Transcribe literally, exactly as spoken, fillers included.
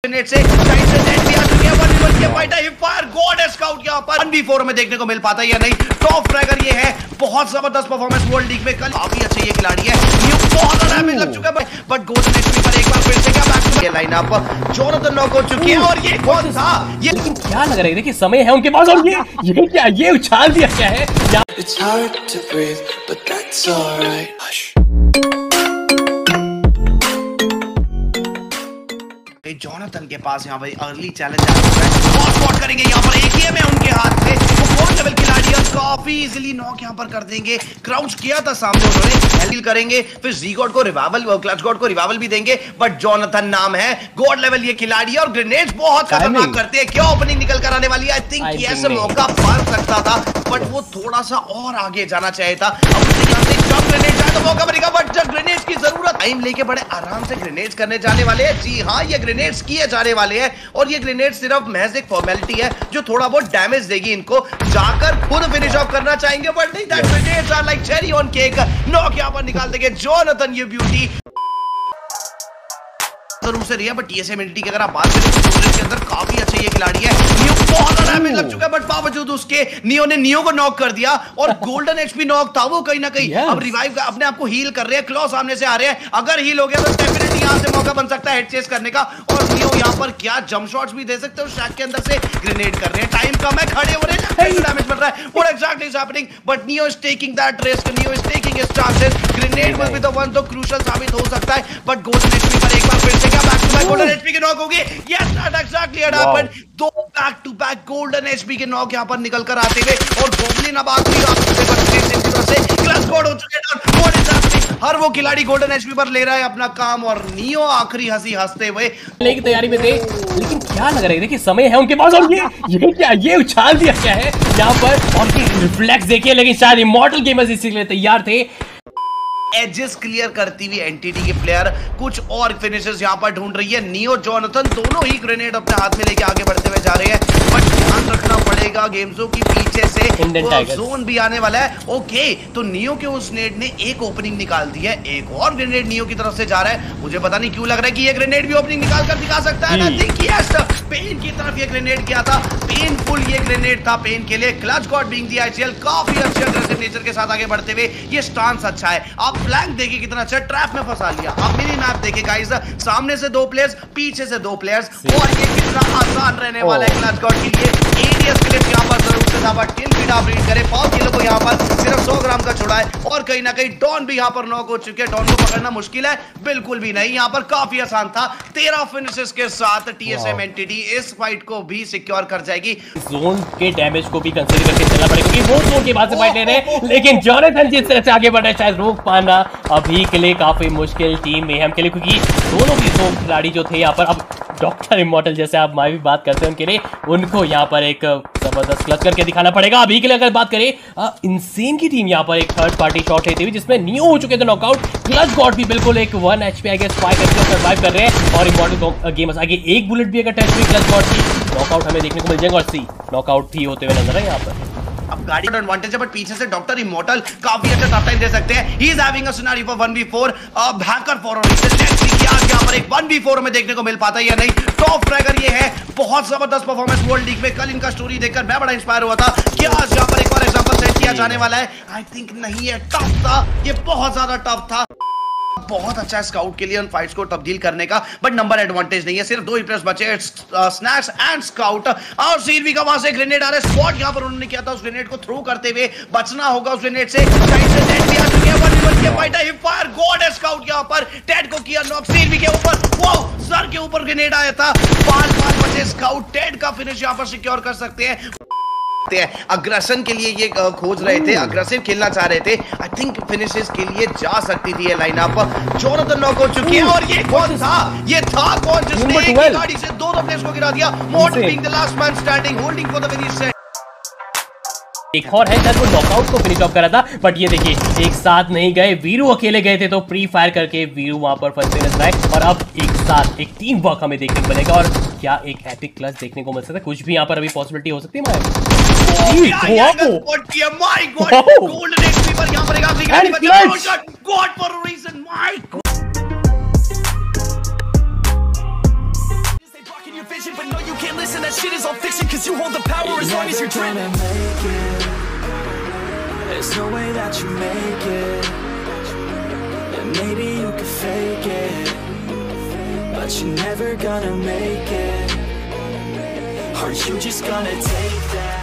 Minute से side से net भी आ चुकी है। वन वी वन के फाइट है, फायर गॉड स्काउट यहां पर वन वी फोर में देखने को मिल पाता है या नहीं। टॉप फ्रैगर ये है, बहुत जबरदस्त परफॉर्मेंस वर्ल्ड लीग में कल, काफी अच्छे ये खिलाड़ी है। न्यू बहुत ज्यादा डैमेज लग चुका है बट गोल्डन एचपी पर एक बार फिर से क्या back to line up Jonathan knock हो चुकी है। और ये कौन था ये, लेकिन क्या लग रहा है, देखिए समय है उनके पास और ये ये क्या ये उछाल दिया क्या है। It's hard to breathe, but that's alright. Hush. Jonathan के पास यहाँ पर अर्ली चैलेंज आ चुका है। बहुत स्पॉट करेंगे यहाँ पर, एक ही है उनके हाथ में, वो फोर्थ लेवल खिलाड़ी है, काफी इजीली नॉक यहाँ पर कर देंगे। क्राउच किया था सामने उन्होंने, हेल करेंगे, फिर जी गॉड को रिवाइवल, क्लच गॉड को रिवाइवल भी देंगे। बट जोनाथन नाम है, गॉड लेवल ये खिलाड़ी है और ग्रेनेड्स बहुत खतरनाक करते हैं। क्या ओपनिंग निकल कर आने वाली है? आई थिंक ऐसे मौका मार सकता था बट वो थोड़ा सा और आगे जाना चाहिए था। अब यहाँ से जब ग्रेनेड जाए तो मौका मिलेगा, बट जब ग्रेनेड्स की जरूरत, टाइम लेके बड़े आराम से ग्रेनेड्स करने जाने वाले हैं। जी हाँ, ये ग्रेनेड्स किए जाने वाले हैं और ये ग्रेनेड सिर्फ महज एक फॉर्मेलिटी है जो थोड़ा बहुत डैमेज देगी इनको, जाकर खुद फिनिश ऑफ करना चाहेंगे बट नहीं। That grenades are like cherry on cake. Knock यहां पर निकाल देंगे जोनाथन, ये ब्यूटी जरूर से रही है बट टीएसए मिलिटी की अगर आप बात करें तो के अंदर काफी अच्छे ये खिलाड़ी है। नियो बहुत ज्यादा डैमेज लग चुका है बट बावजूद उसके नियो ने नियो को नॉक कर दिया और गोल्डन एचपी नॉक था वो कहीं ना कहीं yes. अब रिवाइव अपने आप को हील कर रहे हैं। क्लॉ सामने से आ रहे हैं, अगर हील हो गया तो डेफिनेटली यहां से मौका बन सकता है हेड चेस करने का। और नियो यहां पर क्या जंप शॉट्स भी दे सकते हो, शैक के अंदर से ग्रेनेड कर रहे हैं, टाइम कम है, खड़े हो रहे हैं, डैमेज बढ़ रहा है। What exactly is happening but Neyo is taking that risk, Neyo is taking his chances. Grenade will be the one तो क्रूशियल साबित हो सकता है बट गोल्डन एचपी पर एक बार फिर से क्या back to back golden HP की नॉक होगी। Yes that exactly had happened. दो back to back golden HP के नॉक यहां पर निकल कर आते हुए और गोब्लिन अब आखिरी से क्लच कोड हो चुके हैं। व्हाट इज हैपनिंग, हर वो खिलाड़ी गोल्डन एचपी पर ले रहा है अपना काम और नियो आखिरी हंसी हंसते हुए लेकिन तैयारी में थे। लेकिन क्या लग रहा है, देखिए समय है उनके पास और ये ये क्या ये उछाल दिया क्या है यहाँ पर। और रिफ्लेक्स देखिए, लेकिन शायद इमॉर्टल गेमर्स इसी के लिए तैयार थे। एजेस क्लियर करती हुई एनटीडी के प्लेयर कुछ और फिनिशेस यहां पर ढूंढ रही है। नियो जोनाथन दोनों ही ग्रेनेड अपने हाथ में लेके आगे बढ़ते हुए जा रहे हैं बट ध्यान रखना पड़ेगा गेम्सो की पीछे से जोन भी आने वाला है। ओके तो नियो के उस नेड ने एक ओपनिंग निकाल दी है, एक और ग्रेनेड नियो की तरफ से जा रहा है। मुझे पता नहीं क्यों लग रहा है कि ये ग्रेनेड भी ओपनिंग निकाल कर दिखा सकता है। आई थिंक यस, पेन की तरफ ये ग्रेनेड किया था, पेनफुल ये ग्रेनेड था पेन के लिए। Clutch God being the ICL काफी अच्छे अग्रेसिव नेचर के साथ आगे बढ़ते हुए, ये स्टांस अच्छा है। आप फ्लैंक देखिए कितना अच्छा, ट्रैप में फंसा लिया। आप मिनी मैप देखिए गाइस, सामने से दो प्लेयर्स, पीछे से दो प्लेयर्स और ये कितना आसान रहने वाला है क्लच गॉड के लिए। एडीएस क्लिप यहां पर जरूर से था बट किल फीड आप रीड करें, पाव किलो को यहां पर सिर्फ सौ ग्राम का छोड़ा है और कहीं ना कहीं डॉन भी यहां पर नॉक हो चुके हैं। डॉन को पकड़ना मुश्किल है, बिल्कुल भी नहीं, यहां पर काफी आसान था। तेरह फिनिशेस के साथ टीएसएम एनटीडी इस फाइट को भी सिक्योर कर जाएगी। जोन के डैमेज को भी कंसीडर करके चलना पड़ेगा क्योंकि वो जोन के बाद से फाइट ले रहे हैं, लेकिन जोनाथन जिस तरह से आगे बढ़ रहा है शायद रोक पाना अभी के लिए काफी मुश्किल टीम मेहम के लिए, क्योंकि दोनों भी दो खिलाड़ी जो थे यहाँ पर, अब डॉक्टर इमॉर्टल जैसे आप माँ भी बात करते हैं उनके लिए, उनको यहाँ पर एक जबरदस्त क्लच करके दिखाना पड़ेगा। अभी के लिए अगर बात करें, इंसेन की टीम यहाँ पर एक थर्ड पार्टी शॉट लेती हुई जिसमें नियो हो चुके थे नॉकआउट। क्लच गॉड भी बिल्कुल एक one HP I guess five करके सर्वाइव कर रहे हैं और इमॉर्टल गेमर्स आगे एक बुलेट भी अगर टच हुई क्लच गॉड की, नॉकआउट हमें देखने को मिल जाएगा। और सी नॉकआउट भी होते हुए नजर है यहाँ पर। अब गाड़ी का एडवांटेज है बट पीछे से डॉक्टर इमॉर्टल काफी अच्छा टफ टाइम दे सकते हैं। He is having a scenario for one v four, अब hacker for a reason. Let's see क्या यहां पर एक वन वी फोर में देखने को मिल पाता है या नहीं। टॉप फ्रैगर ये है, बहुत जबरदस्त परफॉर्मेंस वर्ल्ड लीग में। कल इनका स्टोरी देखकर मैं बड़ा इंस्पायर हुआ था। क्या आज यहां पर एक और एग्जांपल सेट किया जाने वाला है? आई थिंक नहीं है, टफ था ये, बहुत ज्यादा टफ था। बहुत अच्छा स्काउट के लिए उन फाइट्स को तब्दील करने का बट नंबर एडवांटेज नहीं है, सिर्फ दो ही प्लेयर्स बचे, स्नैक्स एंड स्काउट। और सीरवी का वहां से ग्रेनेड आ रहा है, स्पॉट यहां पर उन्होंने किया था, उस ग्रेनेड को थ्रो करते हुए बचना होगा उस ग्रेनेड से। साइड से टेड भी आ चुकी है, वन वी वन के फाइट है, फायर गॉड स्काउट यहां पर टेड को किया नॉक। सीरवी के ऊपर वो सर के ऊपर ग्रेनेड आया था, बाल बाल बचे स्काउट, टेड का फिनिश यहां पर सिक्योर कर सकते हैं। अग्रेशन के लिए ये खोज रहे थे, अग्रेसिव खेलना चाह रहे थे। आई थिंक फिनिशेस के लिए जा सकती थी ये लाइनअप। जोनाथन नॉक हो चुकी है और ये कौन था? ये था कौन जिसने एक ही गाड़ी से दो दो प्लेयर्स को गिरा दिया? Mortal being the last man standing, holding for the finish set. एक और है जब वो नॉकआउट को फिनिश ऑफ करा था बट ये देखिए एक साथ नहीं गए, वीरू अकेले गए थे तो प्री फायर करके वीरू वहां पर फंसे नजर आए और अब एक साथ एक टीम वर्क हमें देखने को मिलेगा। और क्या एक एपिक क्लच देखने को मिल सकता है, कुछ भी यहाँ पर अभी पॉसिबिलिटी हो सकती है। that shit is all fiction, cause you hold the power as long as you're dreaming. Make it. There's no way that you make it. And maybe you could fake it, but you're never gonna make it. Are you just gonna take that?